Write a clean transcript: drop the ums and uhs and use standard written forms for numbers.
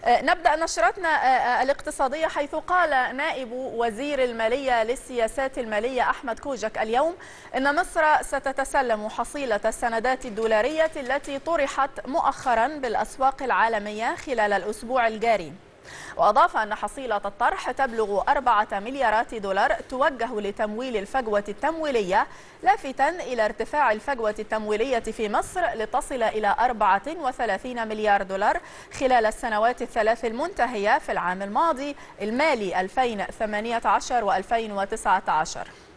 نبدأ نشرتنا الاقتصادية، حيث قال نائب وزير المالية للسياسات المالية أحمد كوجك اليوم إن مصر ستتسلم حصيلة السندات الدولارية التي طرحت مؤخرا بالأسواق العالمية خلال الأسبوع الجاري. وأضاف أن حصيلة الطرح تبلغ 4 مليارات دولار توجه لتمويل الفجوة التمويلية، لافتا إلى ارتفاع الفجوة التمويلية في مصر لتصل إلى 34 مليار دولار خلال السنوات الثلاث المنتهية في العام الماضي المالي 2018 و2019.